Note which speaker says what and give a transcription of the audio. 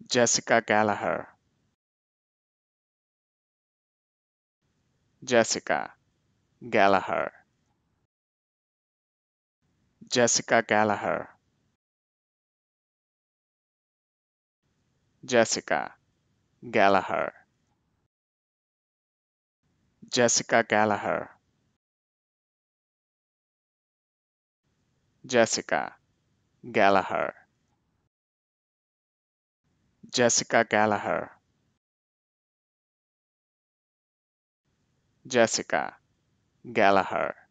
Speaker 1: Jessica Gallagher. Jessica Gallagher. Jessica Gallagher. Jessica Gallagher. Jessica Gallagher. Jessica Gallagher. Jessica Gallagher. Jessica Gallagher.